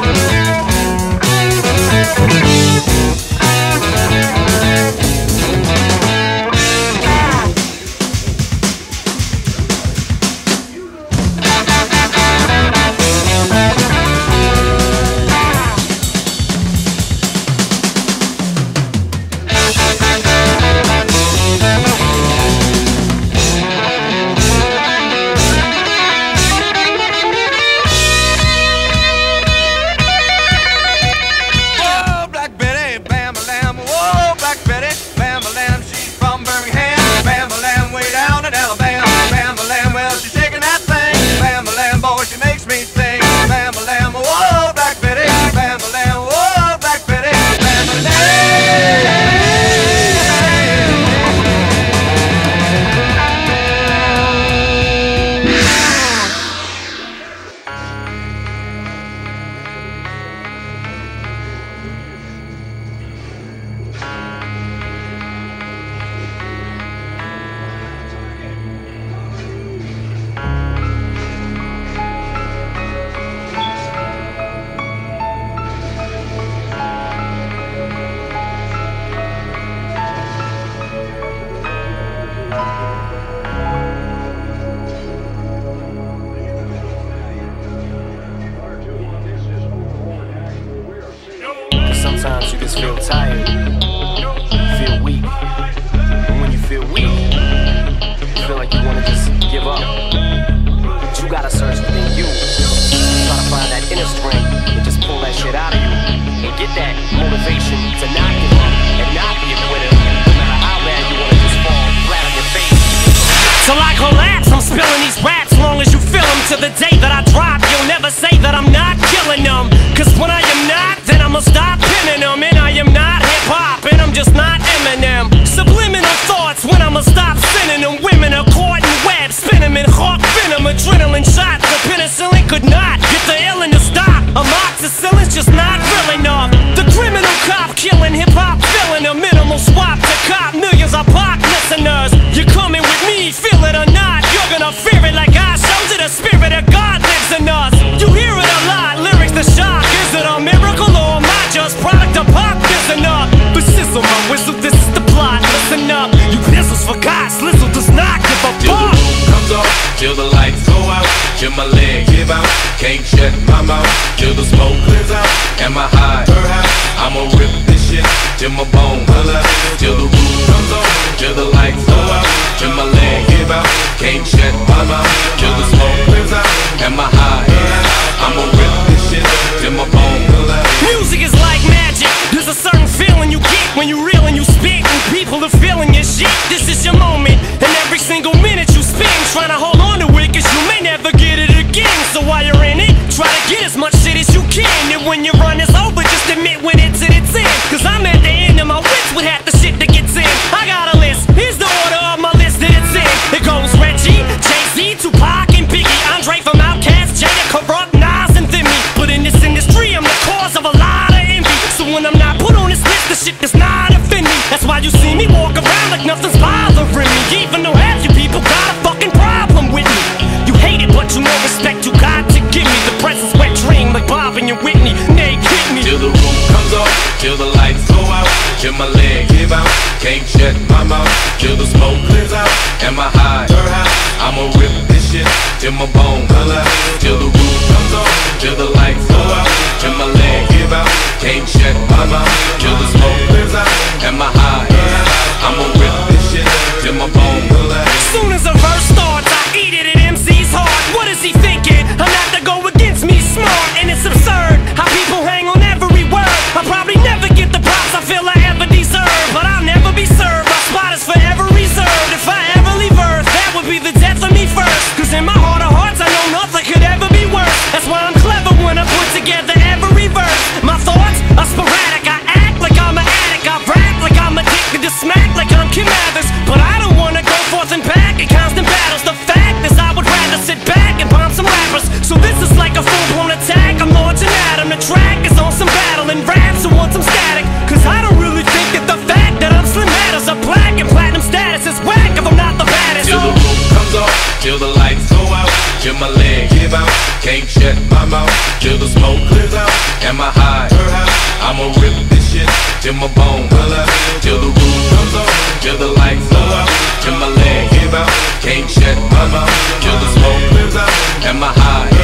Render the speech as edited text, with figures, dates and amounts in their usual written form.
Sometimes you just feel tired, feel weak, and when you feel weak, you feel like you want to just give up. But you gotta search within you, try to find that inner strength, and just pull that shit out of you, and get that motivation to not give up, and not be a quitter, no matter how bad you want to just fall flat on your face. Till I collapse, I'm spilling these raps, long as you feel them. To the day that I drop, you'll never say that I'm not killing them. Cause when I am not, then I'ma stop pinning them. And I am not hip-hop, and I'm just not Eminem. Subliminal thoughts when I'ma stop sending them. Women are caught in webs, spin them in hawk venom. Adrenaline shots, the penicillin could not get the illin to stop. Amoxicillin's just not real enough. The criminal cop killing hip-hop, filling a minimal swap to cop millions of pop listeners. You're coming with me, feel it or not, you're gonna fear it like I showed you. The spirit of God lives in us. You hear it a lot, lyrics the shock. Is it a miracle or am I just product of pop? Listen up, the sizzle, my whistle, this is the plot. Listen up, you pistols for God, Slizzle does not give a till fuck. the roof comes off, till the lights go out, till my leg give out, can't shut my mouth, till the smoke clears out, and my high, I'ma rip this shit, till my bone holla, till the roof comes off, till the lights go out, till my leg give out, can't shut my mouth, till the smoke clears out, and my high, I'ma rip this shit, till my bone holla. Music is like magic, there's a certain feeling you get when you reel and you spit, and people are feeling your shit. This is your moment, and every single minute you spend trying to hold on to it, cause you may never get it again. So while you're in it, try to get as much shit as you can, and when your run is over, just admit when it's in its end. Cause I'm at the end of my wits with half the shit that gets in. I got a list, here's the order of my list that it's in. It goes Reggie, Jay-Z, Tupac, and Biggie, Andre from Outkast, Jada, Corrupt, Nas, and Thimmy. But in this industry, I'm the cause of a lot of envy. So when I'm not put on this list, the shit does not offend me. That's why you see me walk around like nothing's bothering me, even though half you people got a fucking problem with me. You hate it, but you know respect you got to give me. The presence wet dream like Bob and your Whitney. Nay, hit me. Till the roof comes off, till the lights go out, till my leg give out, can't shut my mouth, till the smoke clears out, and my high, I'ma rip this shit, till my bone holla, till the roof comes off, till the lights go out, till my leg give out, can't shut my mouth, till the smoke clears out, and my high, I'ma rip this shit, till my bone holla. Soon as a verse starts, I eat it at MC's heart. What is he thinking? I'm not to go against me smart, and it's absurd how people hang on every word. I'll probably never get the props I feel I ever deserve, but I'll never be served. My spot is forever reserved. If I ever leave Earth, that would be the death of me first. Cause in my heart of hearts, I know nothing could ever be worse. That's why I'm clever when I put together every verse. My thoughts are sporadic. I act like I'm an addict. I rap like I'm addicted to smack like I'm Kim Mathers. But I don't wanna go forth and back in constant battles. The fact is I would rather sit back and bomb some rappers. So this is like a full-blown attack. I'm launching at him. The track is on some battle and raps who want some static. Cause I don't really think that the fact that I'm slim matters. A black and platinum status is whack if I'm not the baddest. Till the roof comes off, till the lights go out, till my leg give out, can't shut my mouth, till the smoke clears out, till my bone color, till the roof comes on, till the lights go out, till my leg give out, can't shut my mouth, till the smoke clears out, and my high